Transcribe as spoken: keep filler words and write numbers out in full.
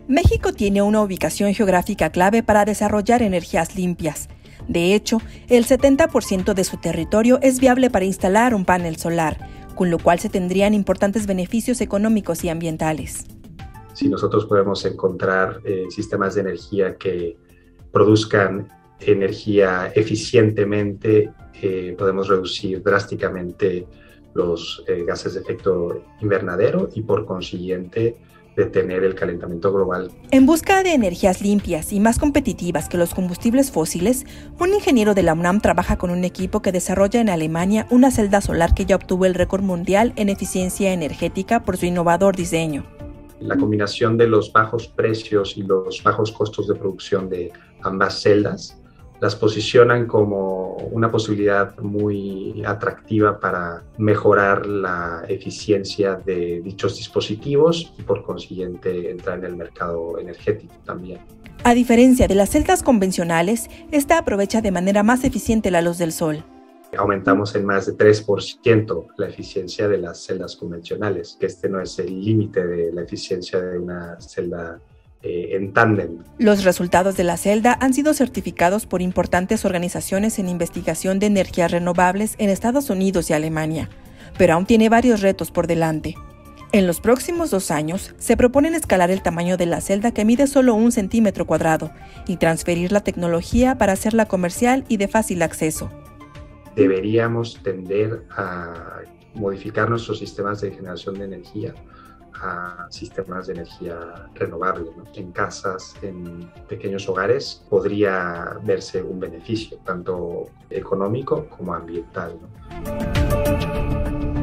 México tiene una ubicación geográfica clave para desarrollar energías limpias. De hecho, el setenta por ciento de su territorio es viable para instalar un panel solar, con lo cual se tendrían importantes beneficios económicos y ambientales. Si nosotros podemos encontrar eh, sistemas de energía que produzcan energía eficientemente, eh, podemos reducir drásticamente los eh, gases de efecto invernadero y por consiguiente detener el calentamiento global. En busca de energías limpias y más competitivas que los combustibles fósiles, un ingeniero de la UNAM trabaja con un equipo que desarrolla en Alemania una celda solar que ya obtuvo el récord mundial en eficiencia energética por su innovador diseño. La combinación de los bajos precios y los bajos costos de producción de ambas celdas las posicionan como una posibilidad muy atractiva para mejorar la eficiencia de dichos dispositivos y por consiguiente entrar en el mercado energético también. A diferencia de las celdas convencionales, esta aprovecha de manera más eficiente la luz del sol. Aumentamos en más de tres por ciento la eficiencia de las celdas convencionales, que este no es el límite de la eficiencia de una celda eh, en tándem. Los resultados de la celda han sido certificados por importantes organizaciones en investigación de energías renovables en Estados Unidos y Alemania, pero aún tiene varios retos por delante. En los próximos dos años, se proponen escalar el tamaño de la celda que mide solo un centímetro cuadrado y transferir la tecnología para hacerla comercial y de fácil acceso. Deberíamos tender a modificar nuestros sistemas de generación de energía a sistemas de energía renovable, ¿no? En casas, en pequeños hogares, podría verse un beneficio, tanto económico como ambiental, ¿no?